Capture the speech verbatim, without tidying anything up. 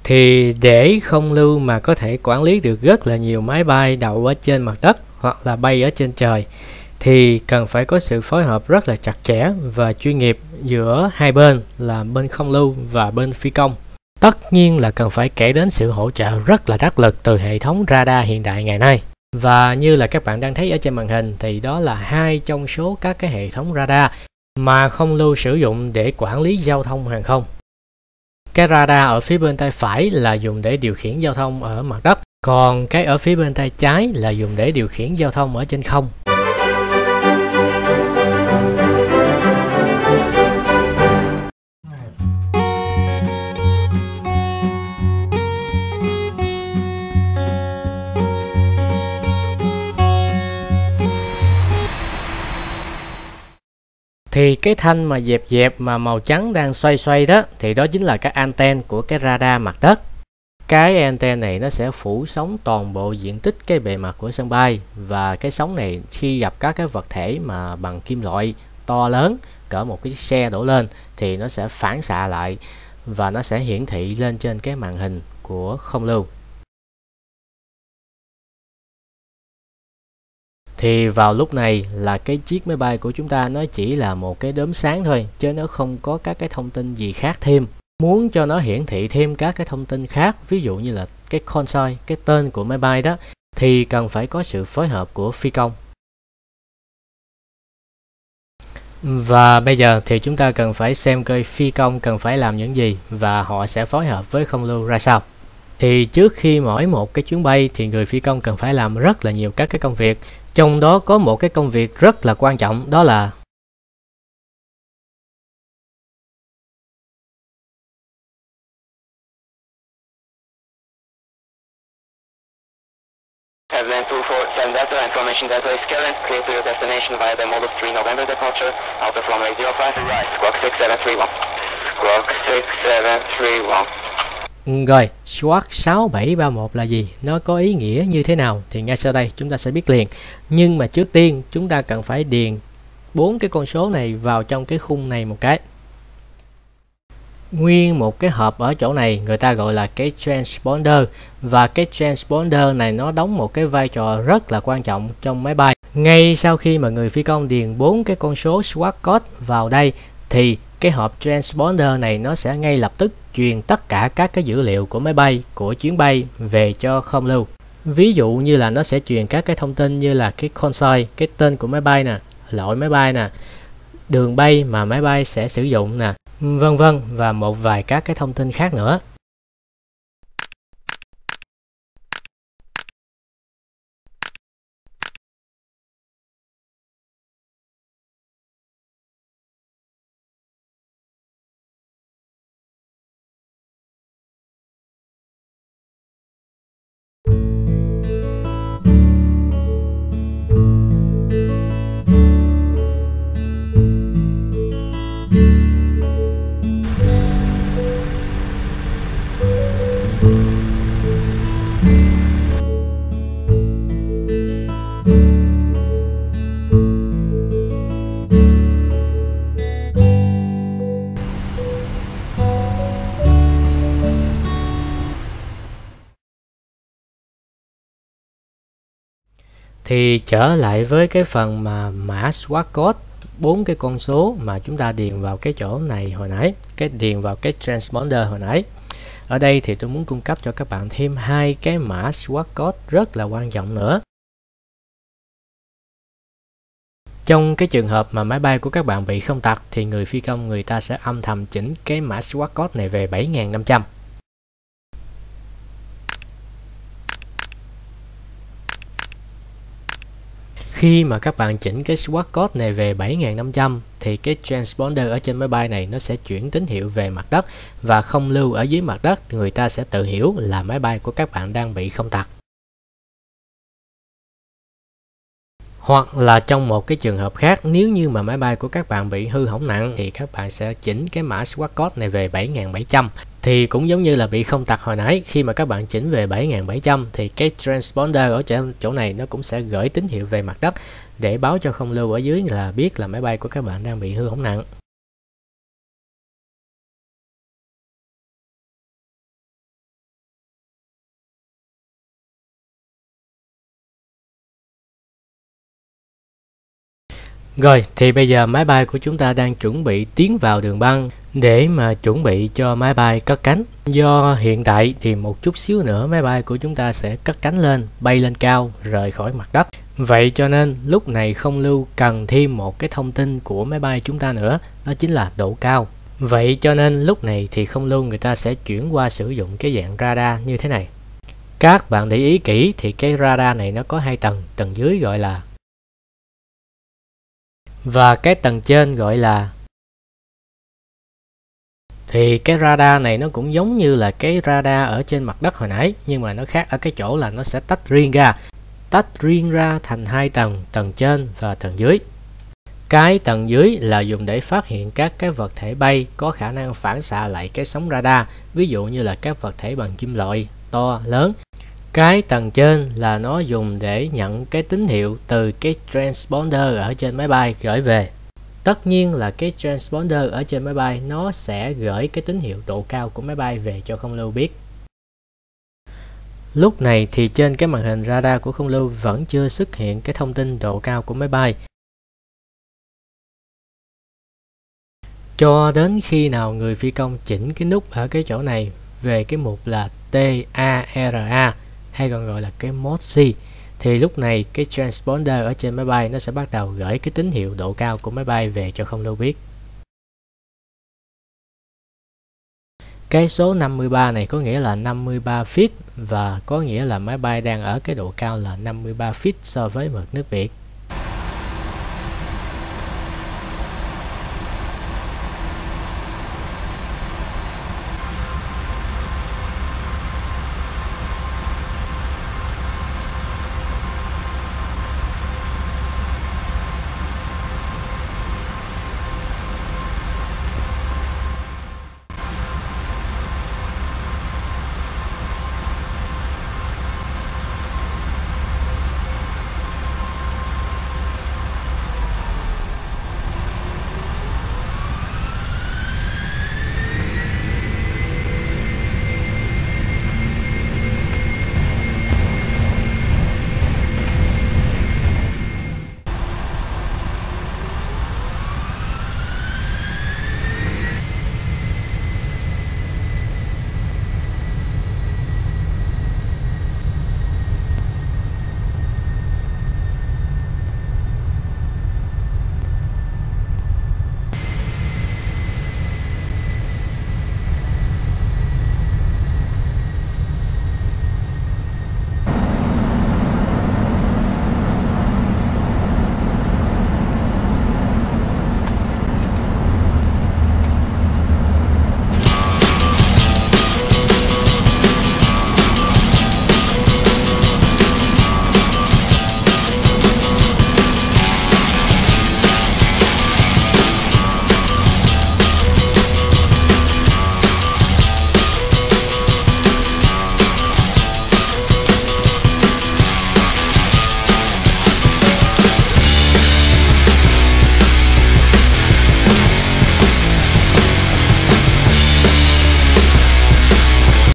Thì để không lưu mà có thể quản lý được rất là nhiều máy bay đậu ở trên mặt đất hoặc là bay ở trên trời thì cần phải có sự phối hợp rất là chặt chẽ và chuyên nghiệp giữa hai bên là bên không lưu và bên phi công. Tất nhiên là cần phải kể đến sự hỗ trợ rất là đắc lực từ hệ thống radar hiện đại ngày nay. Và như là các bạn đang thấy ở trên màn hình thì đó là hai trong số các cái hệ thống radar mà không lưu sử dụng để quản lý giao thông hàng không. Cái radar ở phía bên tay phải là dùng để điều khiển giao thông ở mặt đất, còn cái ở phía bên tay trái là dùng để điều khiển giao thông ở trên không. Thì cái thanh mà dẹp dẹp mà màu trắng đang xoay xoay đó thì đó chính là cái anten của cái radar mặt đất. Cái anten này nó sẽ phủ sóng toàn bộ diện tích cái bề mặt của sân bay, và cái sóng này khi gặp các cái vật thể mà bằng kim loại to lớn cỡ một cái xe đổ lên thì nó sẽ phản xạ lại và nó sẽ hiển thị lên trên cái màn hình của không lưu. Thì vào lúc này là cái chiếc máy bay của chúng ta nó chỉ là một cái đốm sáng thôi, chứ nó không có các cái thông tin gì khác thêm. Muốn cho nó hiển thị thêm các cái thông tin khác, ví dụ như là cái console, cái tên của máy bay đó, thì cần phải có sự phối hợp của phi công. Và bây giờ thì chúng ta cần phải xem coi phi công cần phải làm những gì và họ sẽ phối hợp với không lưu ra sao. Thì trước khi mỗi một cái chuyến bay thì người phi công cần phải làm rất là nhiều các cái công việc. Trong đó có một cái công việc rất là quan trọng, đó là Advance two four seven Delta, information Delta is Kevin, clear to your destination via the Model three November departure, Alpha from rate zero five, right, squawk six seven three one, squawk six seven three one. Rồi, squawk sáu bảy ba một là gì? Nó có ý nghĩa như thế nào? Thì ngay sau đây chúng ta sẽ biết liền. Nhưng mà trước tiên chúng ta cần phải điền bốn cái con số này vào trong cái khung này một cái. Nguyên một cái hộp ở chỗ này người ta gọi là cái transponder, và cái transponder này nó đóng một cái vai trò rất là quan trọng trong máy bay. Ngay sau khi mà người phi công điền bốn cái con số squawk code vào đây thì cái hộp transponder này nó sẽ ngay lập tức truyền tất cả các cái dữ liệu của máy bay, của chuyến bay về cho không lưu. Ví dụ như là nó sẽ truyền các cái thông tin như là cái console, cái tên của máy bay nè, loại máy bay nè, đường bay mà máy bay sẽ sử dụng nè, vân vân, và một vài các cái thông tin khác nữa. Thì trở lại với cái phần mà mã squawk code, bốn cái con số mà chúng ta điền vào cái chỗ này hồi nãy, cái điền vào cái transponder hồi nãy. Ở đây thì tôi muốn cung cấp cho các bạn thêm hai cái mã squawk code rất là quan trọng nữa. Trong cái trường hợp mà máy bay của các bạn bị không tặc thì người phi công người ta sẽ âm thầm chỉnh cái mã squawk code này về bảy nghìn năm trăm. Khi mà các bạn chỉnh cái squawk code này về bảy nghìn năm trăm thì cái transponder ở trên máy bay này nó sẽ chuyển tín hiệu về mặt đất, và không lưu ở dưới mặt đất người ta sẽ tự hiểu là máy bay của các bạn đang bị không tặc. Hoặc là trong một cái trường hợp khác, nếu như mà máy bay của các bạn bị hư hỏng nặng thì các bạn sẽ chỉnh cái mã squawk code này về bảy nghìn bảy trăm. Thì cũng giống như là bị không tặc hồi nãy, khi mà các bạn chỉnh về bảy nghìn bảy trăm thì cái transponder ở chỗ này nó cũng sẽ gửi tín hiệu về mặt đất để báo cho không lưu ở dưới là biết là máy bay của các bạn đang bị hư hỏng nặng. Rồi, thì bây giờ máy bay của chúng ta đang chuẩn bị tiến vào đường băng để mà chuẩn bị cho máy bay cất cánh. Do hiện tại thì một chút xíu nữa máy bay của chúng ta sẽ cất cánh lên, bay lên cao, rời khỏi mặt đất. Vậy cho nên lúc này không lưu cần thêm một cái thông tin của máy bay chúng ta nữa, đó chính là độ cao. Vậy cho nên lúc này thì không lưu người ta sẽ chuyển qua sử dụng cái dạng radar như thế này. Các bạn để ý kỹ thì cái radar này nó có hai tầng, tầng dưới gọi là và cái tầng trên gọi là. Thì cái radar này nó cũng giống như là cái radar ở trên mặt đất hồi nãy, nhưng mà nó khác ở cái chỗ là nó sẽ tách riêng ra, tách riêng ra thành hai tầng, tầng trên và tầng dưới. Cái tầng dưới là dùng để phát hiện các cái vật thể bay có khả năng phản xạ lại cái sóng radar, ví dụ như là các vật thể bằng kim loại to lớn. Cái tầng trên là nó dùng để nhận cái tín hiệu từ cái transponder ở trên máy bay gửi về. Tất nhiên là cái transponder ở trên máy bay nó sẽ gửi cái tín hiệu độ cao của máy bay về cho không lưu biết. Lúc này thì trên cái màn hình radar của không lưu vẫn chưa xuất hiện cái thông tin độ cao của máy bay. Cho đến khi nào người phi công chỉnh cái nút ở cái chỗ này về cái mục là TARA hay còn gọi là cái mode C, thì lúc này cái transponder ở trên máy bay nó sẽ bắt đầu gửi cái tín hiệu độ cao của máy bay về cho không lưu biết. Cái số năm mươi ba này có nghĩa là năm mươi ba feet và có nghĩa là máy bay đang ở cái độ cao là năm mươi ba feet so với mực nước biển.